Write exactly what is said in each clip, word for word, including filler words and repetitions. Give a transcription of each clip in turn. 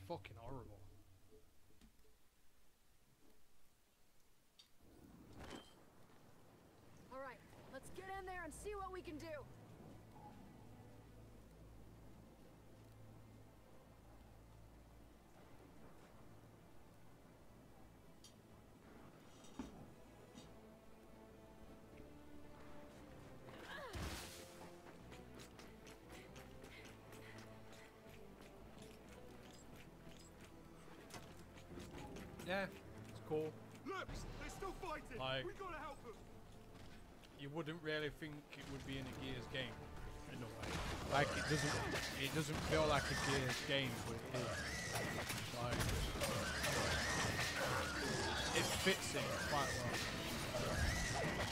fucking horrible. All right, let's get in there and see what we can do. Yeah, it's cool. Look, they're still fighting. Like, we gotta help them. You wouldn't really think it would be in a Gears game, in a way. Like it doesn't, it doesn't feel like a Gears game, but it is. Like, it fits in quite well.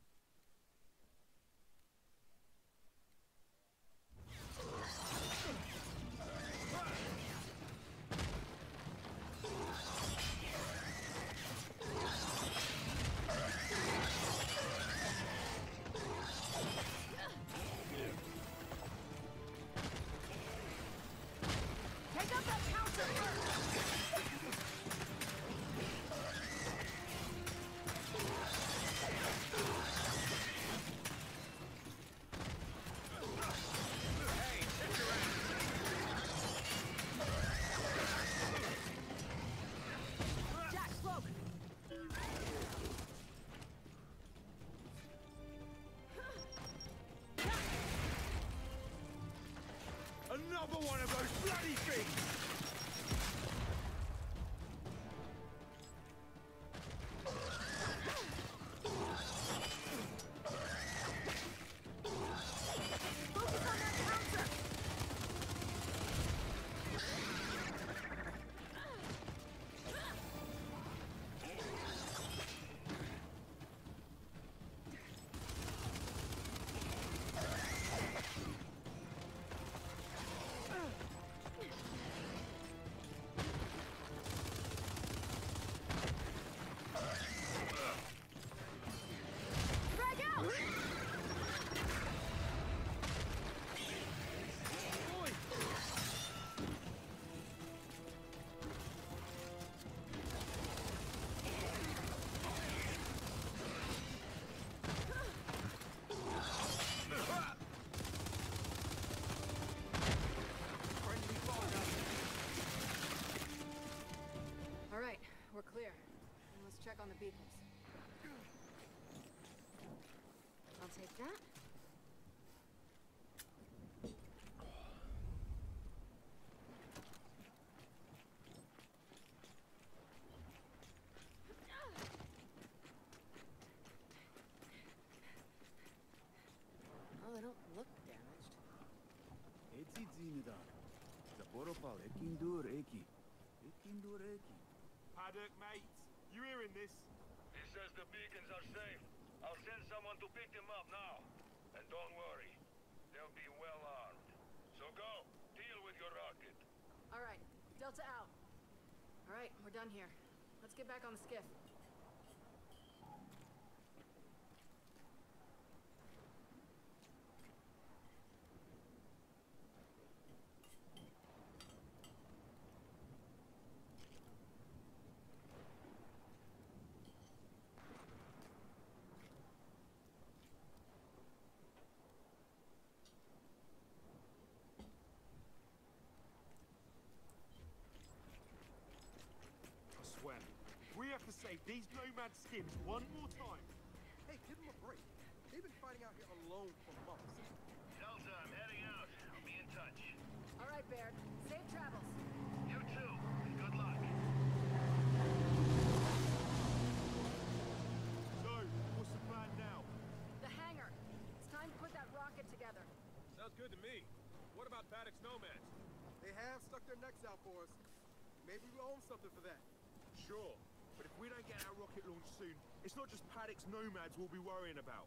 Take up that counter first! Jack, smoke! Another one of those bloody things! Focus on that counter! Frag out! All right, we're clear. Now let's check on the beacons. I'll take that. Well, they don't look damaged. Eti zinidar. Zaporopal ekindur eki. Ekindur eki. Paddock, mate, you hearing this? He says the beacons are safe. I'll send someone to pick them up now. And don't worry, they'll be well armed. So go, deal with your rocket. All right, Delta out. All right, we're done here. Let's get back on the skiff. I swear, we have to save these nomad skins one more time. Hey, give them a break. They've been fighting out here alone for months. Delta, I'm heading out. I'll be in touch. All right, Baird. Safe travels. You too, and good luck. So, what's the plan now? The hangar. It's time to put that rocket together. Sounds good to me. What about Paddock's nomads? They have stuck their necks out for us. Maybe we own something for that. Sure, but if we don't get our rocket launched soon, it's not just Paddock's nomads we'll be worrying about.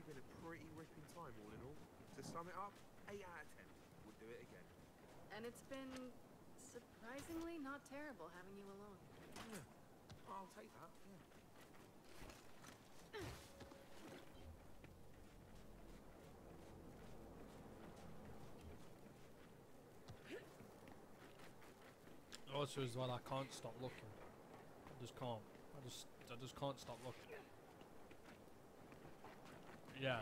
been a pretty ripping time all in all. To sum it up, eight out of ten. Would do it again. And it's been surprisingly not terrible having you along. Yeah. I'll take that, yeah. Also, as well, I can't stop looking. I just can't. I just, I just can't stop looking. Yes.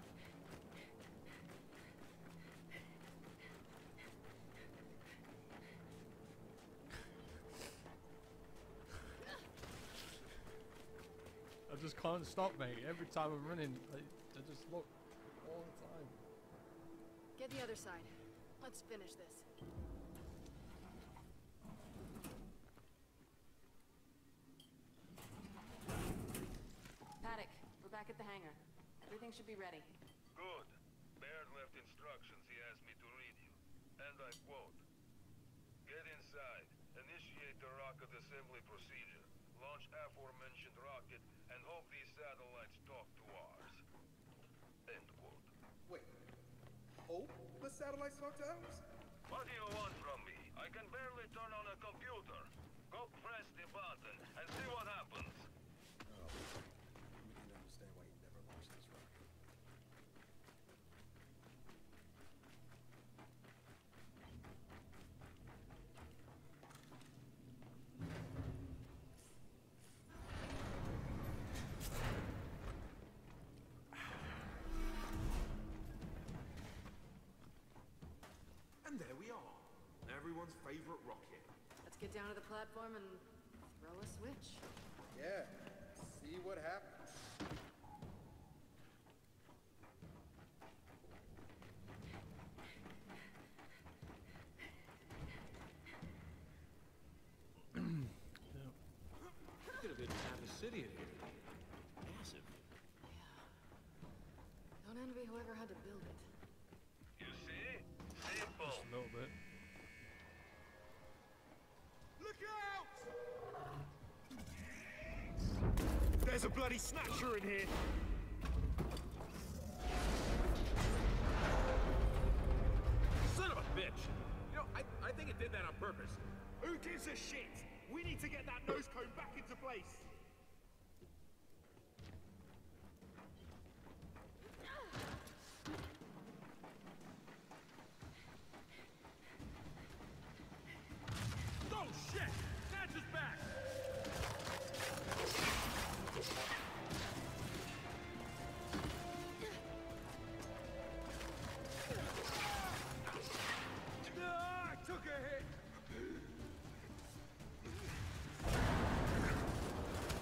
I just can't stop, mate. Every time I'm running, I, I just look all the time. Get the other side. Let's finish this. Paddock, we're back at the hangar. Everything should be ready. Good. Baird left instructions he asked me to read you. And I quote, "Get inside, initiate the rocket assembly procedure, launch aforementioned rocket, and hope these satellites talk to ours." End quote. Wait. Oh, the satellites talk to ours? What do you want from me? I can barely turn on a computer. Go press the button and see what happens. Oh, we can understand why you never launched this rocket. And there we are. Everyone's favorite rocket. Let's get down to the platform and throw a switch. Yeah. See what happens. Could have been half a city in here. Massive. Don't envy whoever had to build it. You see? Simple. Just a little bit. Look out! There's a bloody snatcher in here. Son of a bitch! You know, I, I think it did that on purpose. Who gives a shit? We need to get that nose cone back into place. Oh shit! Snatch is back! Ah, I took a hit.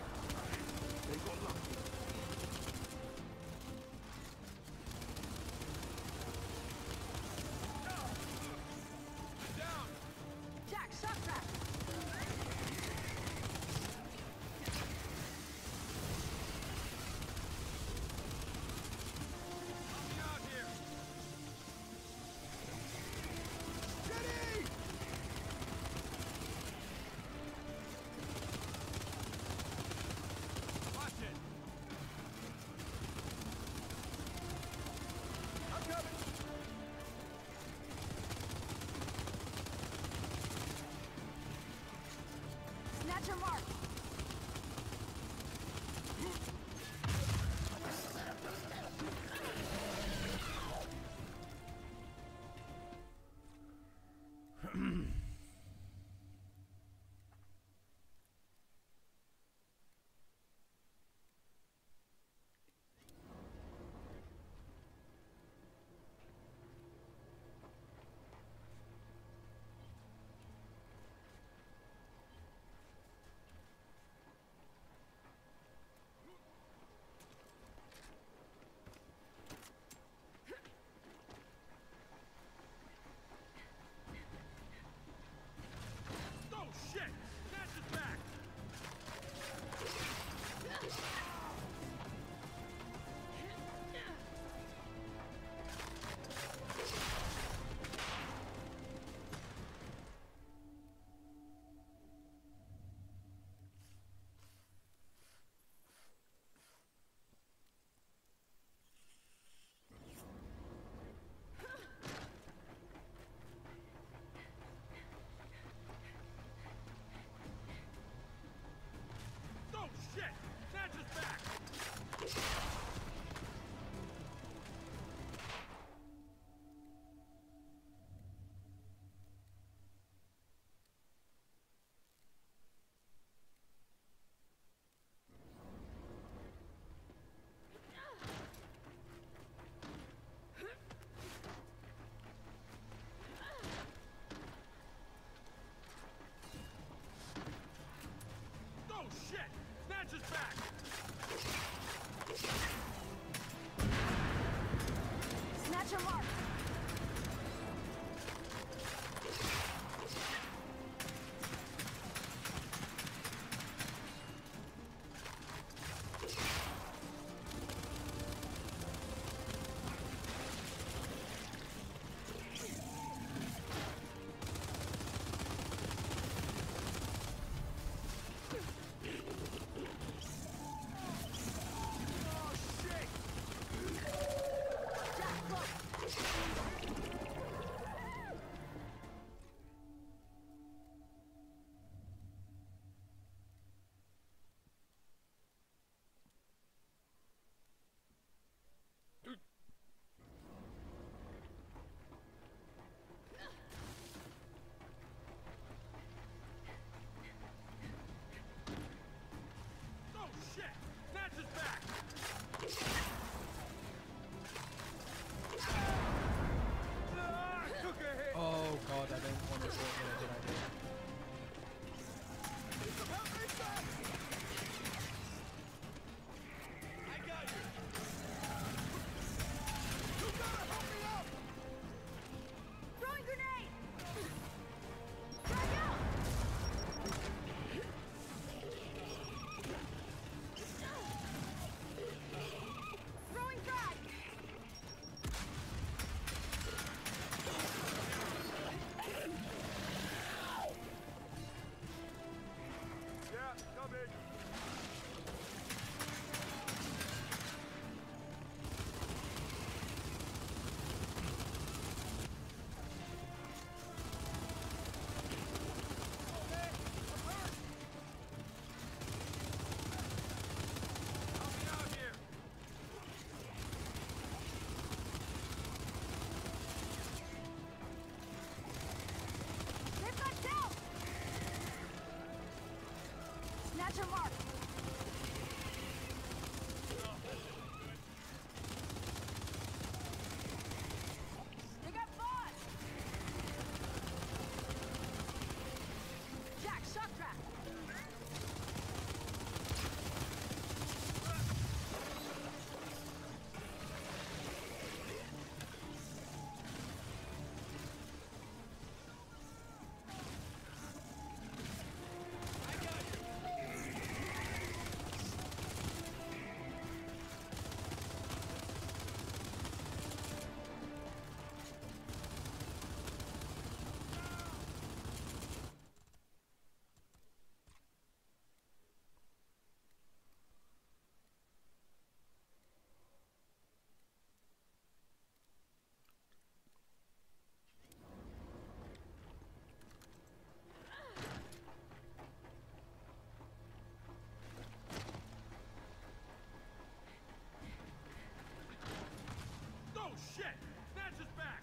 Shit! Snatch us back!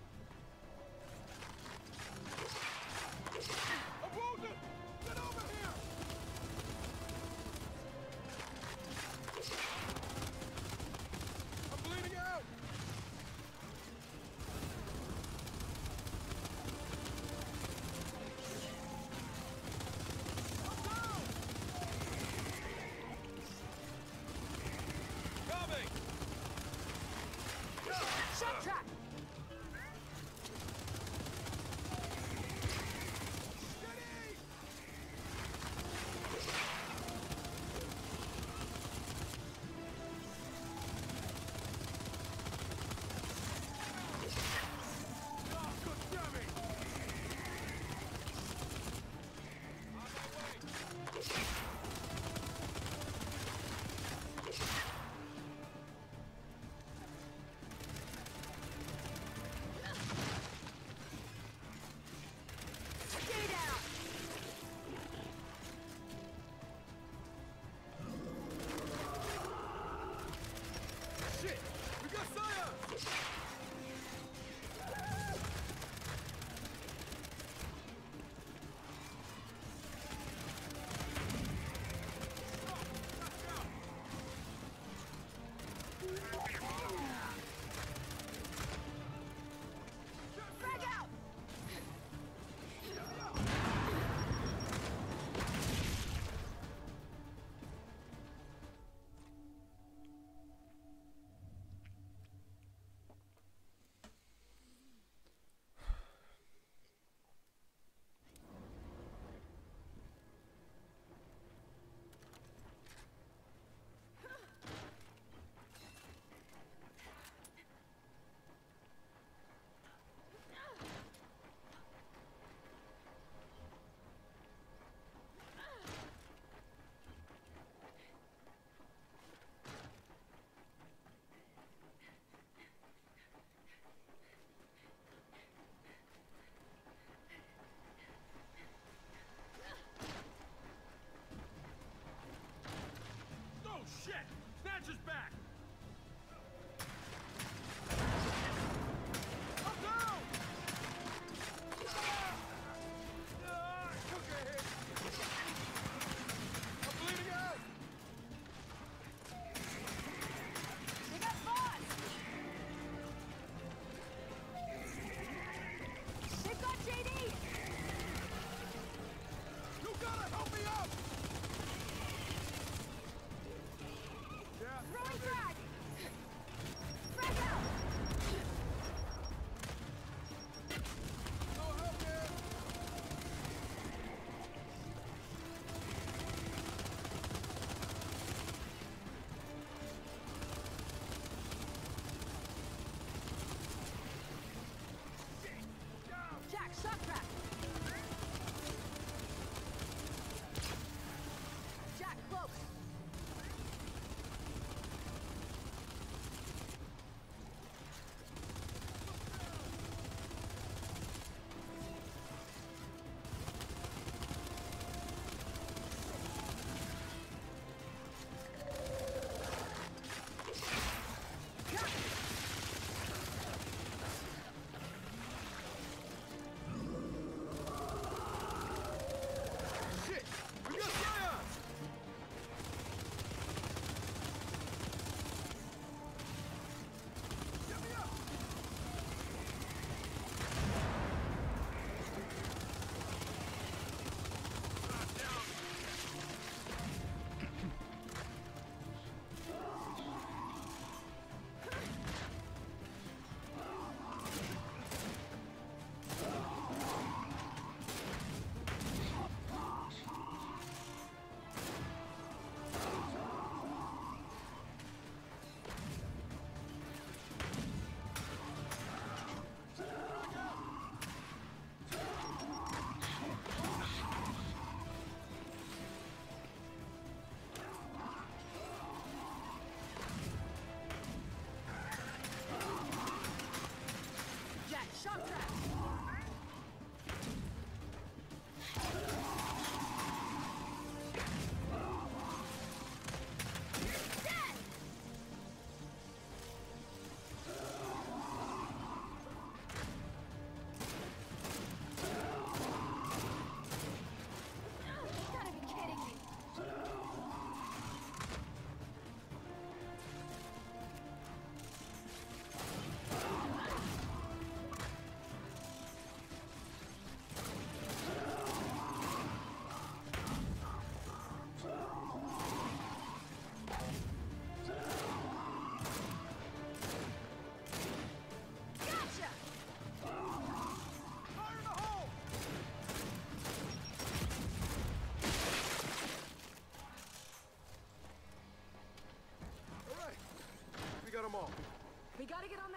I'm wounded! Get over here! I'm bleeding out! I'm down! Coming! Shot trap!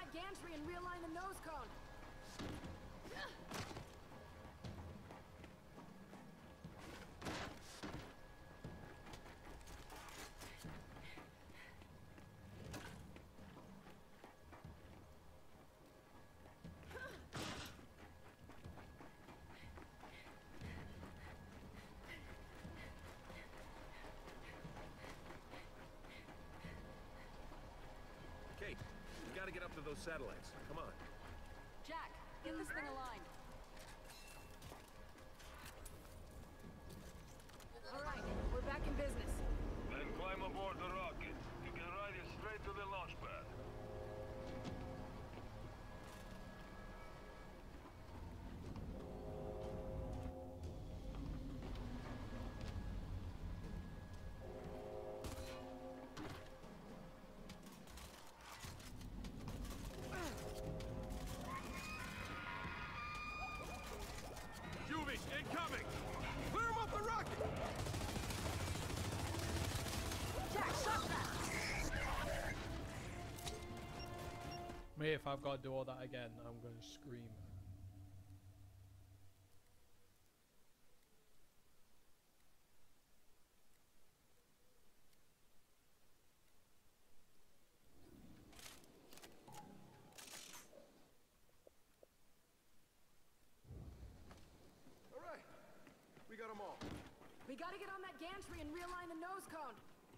that gantry and realign the nose cone. Kate, we gotta get up to those satellites. Come on. Jack, get this thing aligned. All right, we're back in business. Then climb aboard the rocket. You can ride it straight to the launch pad. Juvies, incoming! Clear him off the rocket! Jack, shut that! Mate, if I've got to do all that again, I'm going to scream. All right, we got them all. We gotta get on that gantry and realign the nose cone.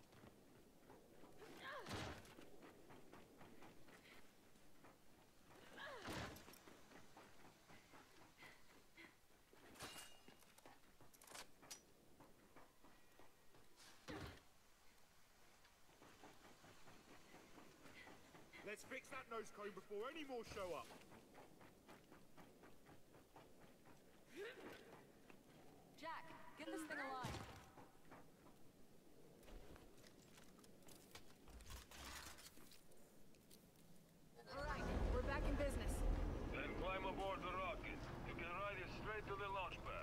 Let's fix that nose cone before any more show up. Jack, get this thing aligned. All right, we're back in business. Then climb aboard the rocket. You can ride it straight to the launch pad.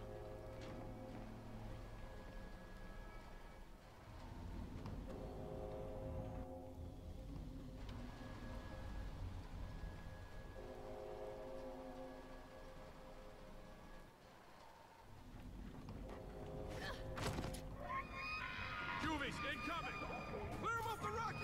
Juvies, incoming! Clear him off the rocket!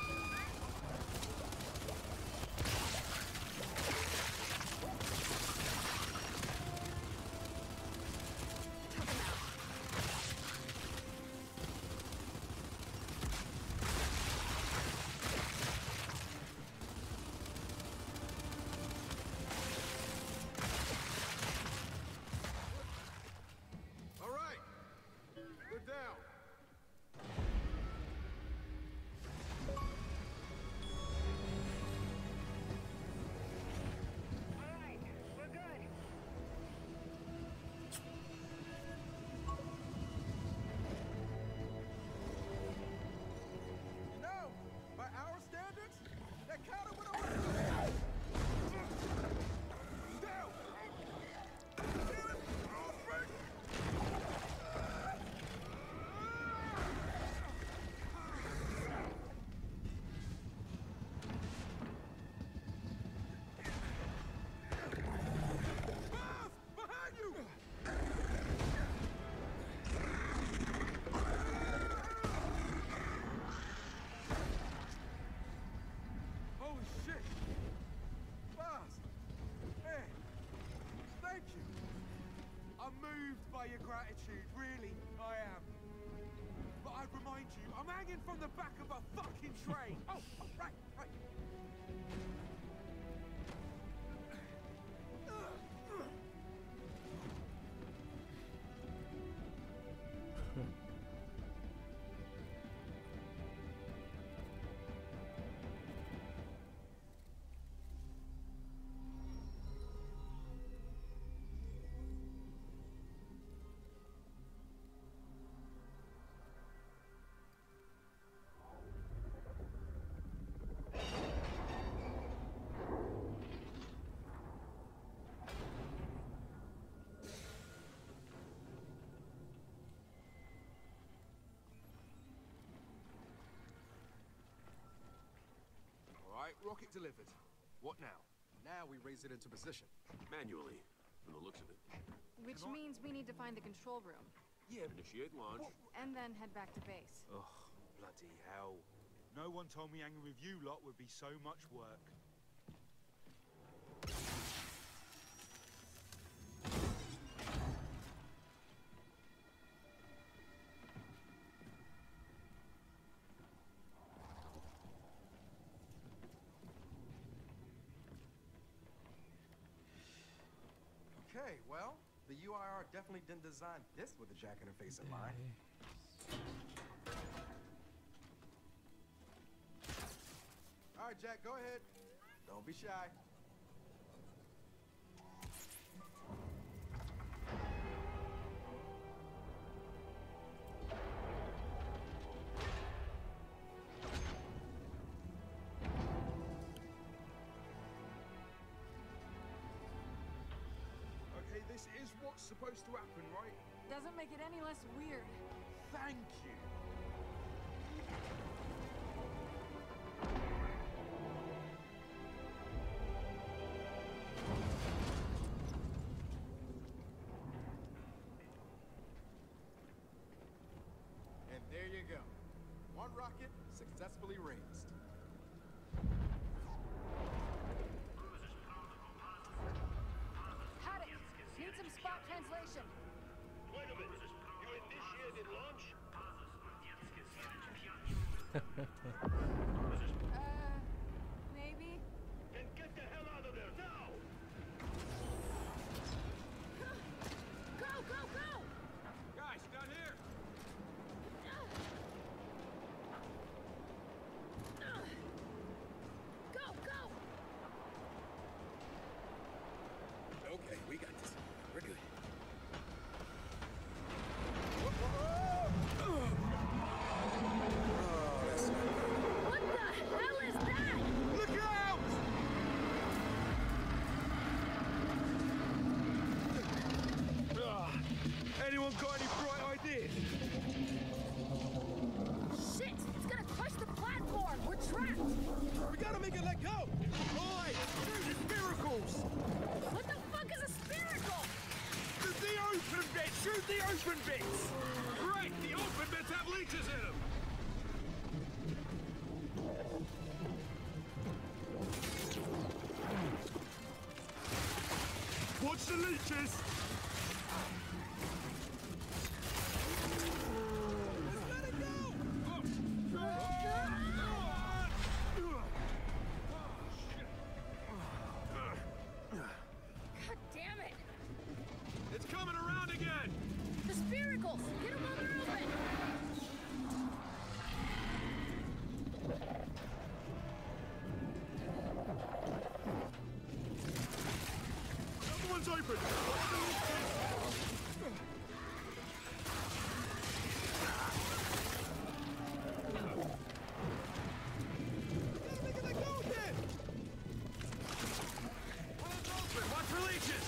All right, we're down. You know, by our standards, that counter went over. Down! Get it! Oh, Frank! Boss! Behind you! Holy shit! Boss! Man! Thank you! I'm moved by your gratitude, really, I am. But I'd remind you, I'm hanging from the back of a fucking train! Oh, oh, right, right. rocket delivered. What now? Now we raise it into position. Manually, from the looks of it. Which means we need to find the control room. Yeah. Initiate launch. And then head back to base. Ugh, bloody hell. No one told me hanging with you lot would be so much work. Okay, well, the U I R definitely didn't design this with a jack in her face in mind. All right, Jack, go ahead. Don't be shy. Okay, this is what's supposed to happen, right? Doesn't make it any less weird. Thank you. And there you go. One rocket successfully raised. Had it! Need some spot translation. Wait a minute. You initiated launch? Uh, maybe? Then get the hell out of there now! Go, go, go! Guys, down here. Go, go! Okay, we got this. We're good. What the hell is that? Look out! Ah, anyone got any bright ideas? Shit! It's gonna crush the platform! We're trapped! We gotta make it let go! Oi! Shoot the spiracles! What the fuck is a spherical? The, the open bits! Shoot the open bits! Great! The open bits have leeches in them! Watch the leeches! Let it go! God damn it! It's coming around again! The spiracles! Get them while they're open! Another one's open! Make it let go again! One's open! Watch for leeches!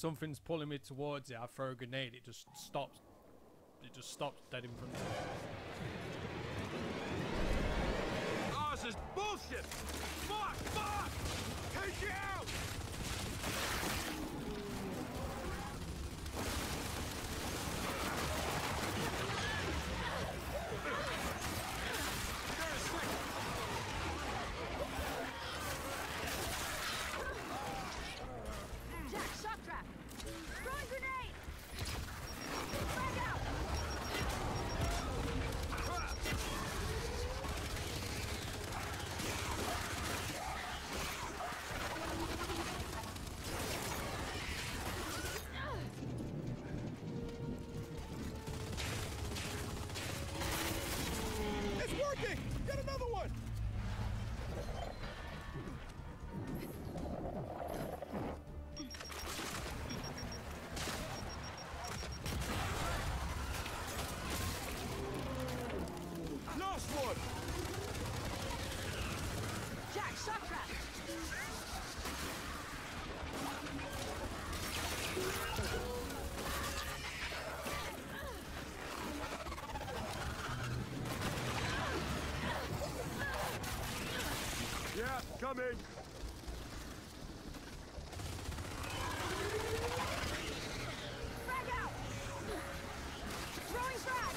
something's pulling me towards it, I throw a grenade, it just stops. It just stops dead in front of me. Oh, this is bullshit! Fuck! Fuck! Take it out! Jack, shock trap! Throwing grenade! Frag out! It's working! Get another one! Last one! Jack, shock trap! Yeah, coming! Frag out! Throwing frag!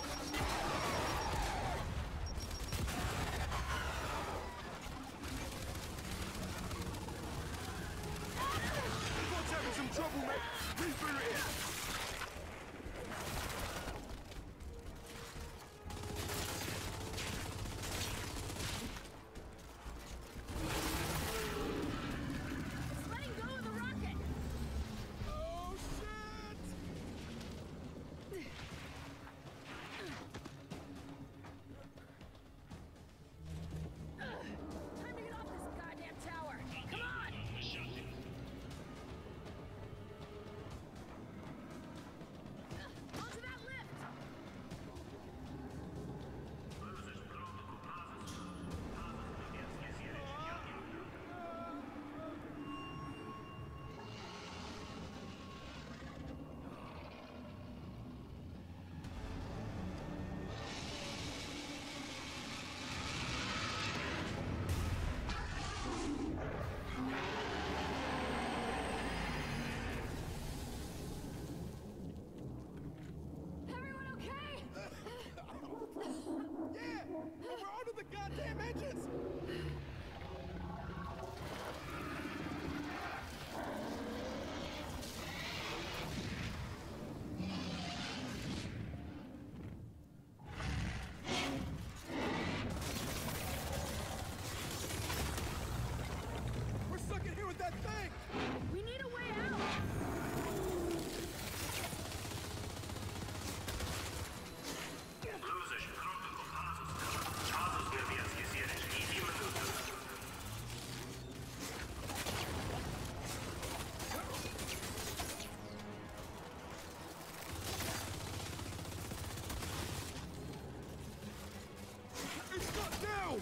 Squad's having some trouble, mate! Reboot it! It's letting go of the rocket! Oh, shit! Time to get off this goddamn tower! Come on! Onto that lift! Everyone okay? Yeah! We're onto the goddamn engines! We're stuck in here with that thing! We need a way out! It's got down!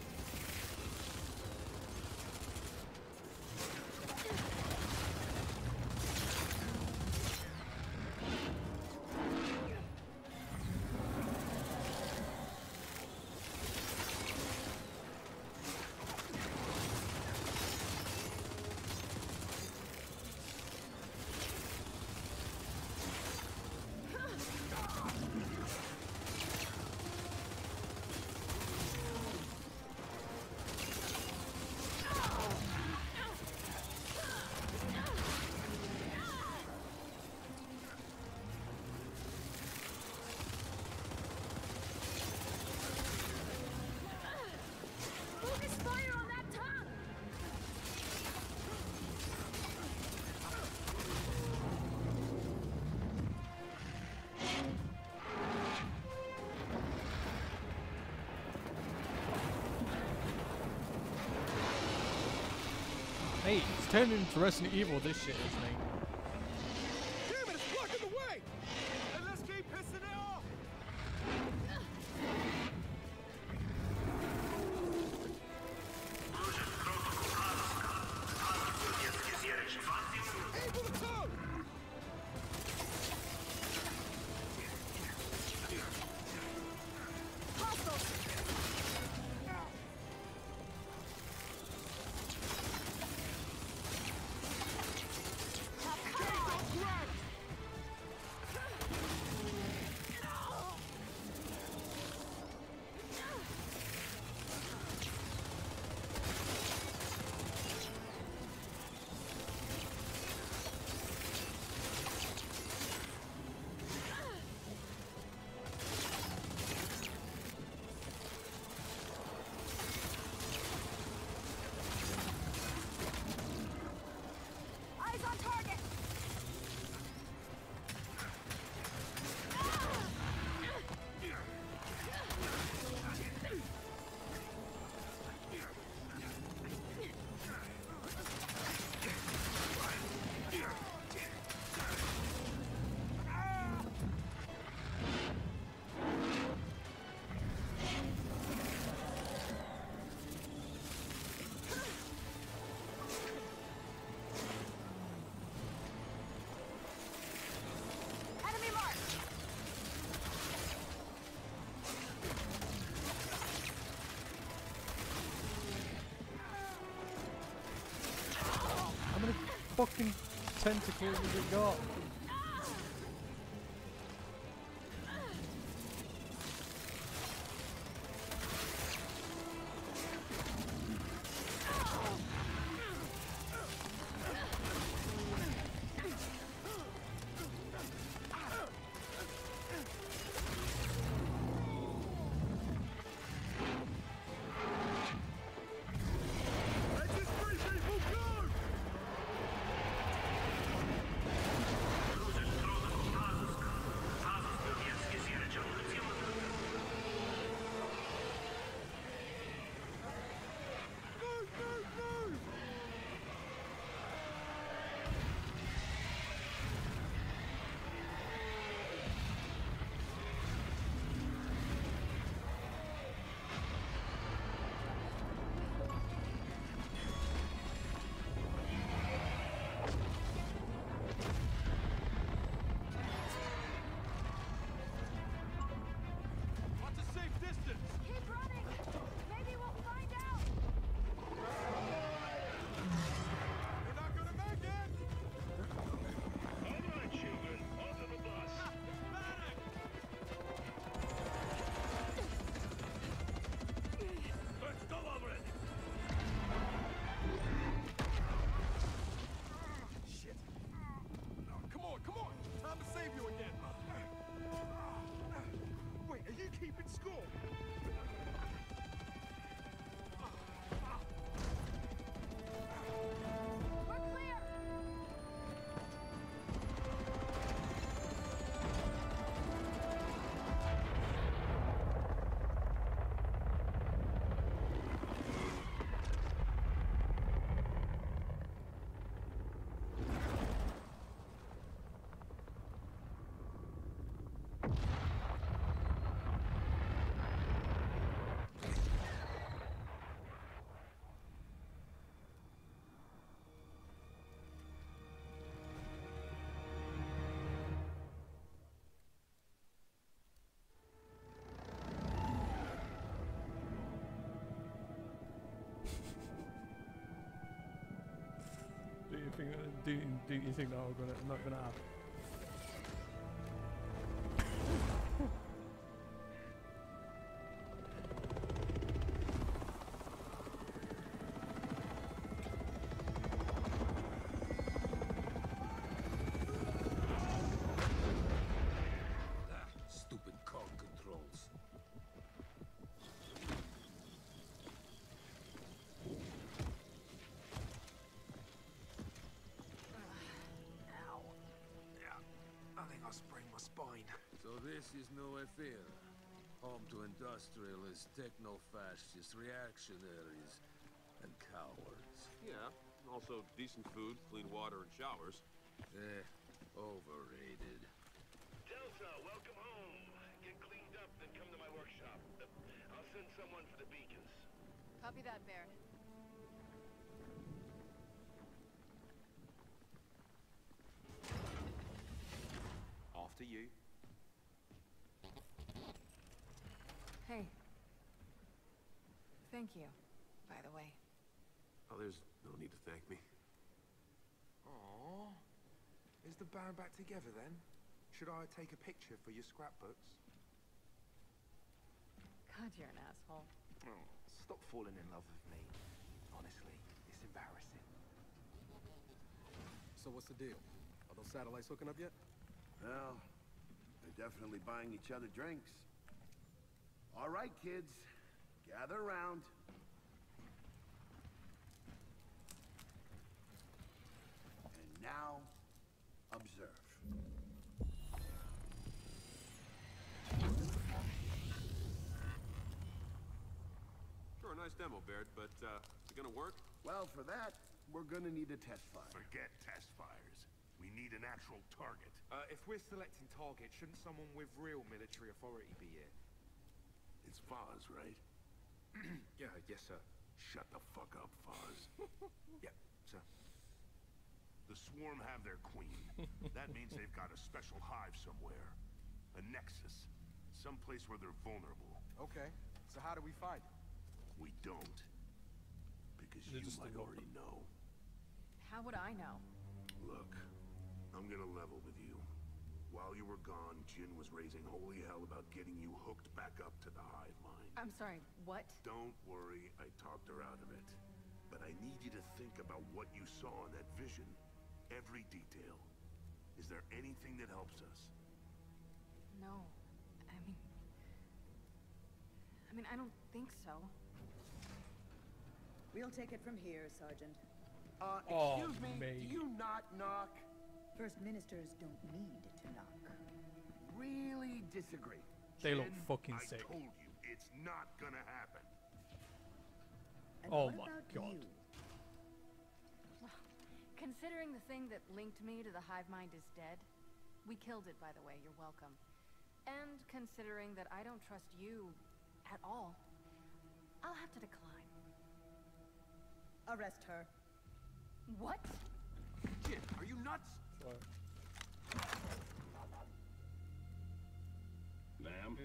Focus fire on that tongue! Hey, it's turned into Resident Evil, this shit is, mate. Damn it, it's blocking the way! And let's keep pissing it off! Able to come! fucking tentacles has it got? What's a safe distance? Keep running! Maybe we'll find out! We're not gonna make it! All right, children, onto the bus. Medic! Let's go already. Shit. Oh, come on, come on. Time to save you again. Wait, are you keeping score? We're clear! Do you think? Do you, do you think that we're gonna not gonna happen? Stupid code controls. Ow. Yeah, I think I sprained my spine. So this is no affair. Home to industrialists, techno-fascists, reactionaries, and cowards. Yeah, also decent food, clean water, and showers. Eh, overrated. Delta, welcome home. Get cleaned up, then come to my workshop. Uh, I'll send someone for the beacons. Copy that, Baird. After you. Hey. Thank you, by the way. Oh, there's no need to thank me. Aww. Is the band back together then? Should I take a picture for your scrapbooks? God, you're an asshole. Oh, stop falling in love with me. Honestly, it's embarrassing. So what's the deal? Are those satellites hooking up yet? Well, they're definitely buying each other drinks. All right, kids. Gather around. And now, observe. Sure, a nice demo, Baird, but, uh, is it gonna work? Well, for that, we're gonna need a test fire. Forget test fires. We need an actual target. Uh, if we're selecting targets, shouldn't someone with real military authority be here? It's Foz, right? Yeah, yes, sir. Shut the fuck up, Foz. Yeah, sir. The Swarm have their queen. That means they've got a special hive somewhere. A nexus. Someplace where they're vulnerable. Okay, so how do we find it? We don't. Because They're you just might a already know. How would I know? Look, I'm gonna level with you. While you were gone, Jin was raising holy hell about getting you hooked back up to the hive mind. I'm sorry, what? Don't worry, I talked her out of it. But I need you to think about what you saw in that vision. Every detail. Is there anything that helps us? No. I mean... I mean, I don't think so. We'll take it from here, Sergeant. Uh, Oh, excuse me, mate. do you not knock? First ministers don't need to knock. Really disagree. They look Jin, fucking I sick. told you, it's not gonna happen. And Oh what my about God. you? Considering the thing that linked me to the hive mind is dead, we killed it, by the way, you're welcome. And considering that I don't trust you at all, I'll have to decline. Arrest her. What? Jin, are you nuts? Ma'am?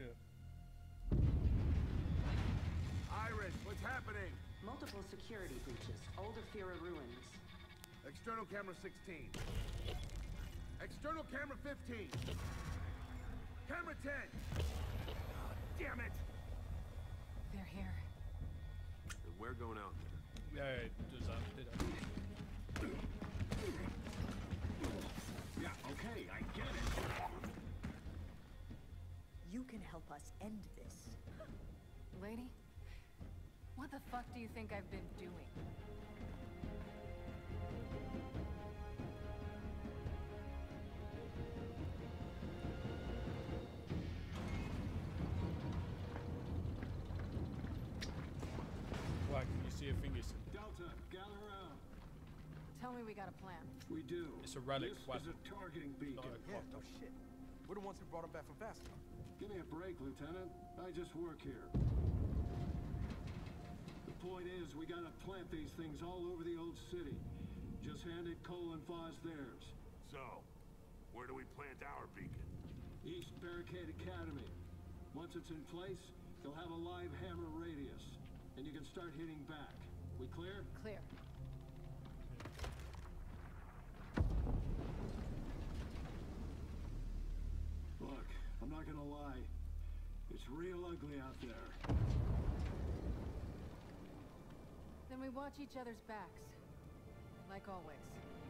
Iris, what's happening? Multiple security breaches. Old Ophira ruins. External camera sixteen. External camera fifteen. Camera ten. Oh, damn it! They're here. And we're going out there. Yeah, it does that, did it? Yeah, okay, I get it. You can help us end this. Lady, what the fuck do you think I've been doing? Why, can you see a finger? Delta, gather around. Tell me we got a plan. We do. It's a relic This weapon. is a targeting beacon. Not a Yeah, clock. no shit. We're the ones who brought him back from fasting. Give me a break, Lieutenant. I just work here. The point is, we gotta plant these things all over the old city. Just handed Cole and Foz theirs. So, where do we plant our beacon? East Barricade Academy. Once it's in place, you'll have a live hammer radius, and you can start hitting back. We clear? Clear. Look, I'm not gonna lie. It's real ugly out there. Then we watch each other's backs. Like always.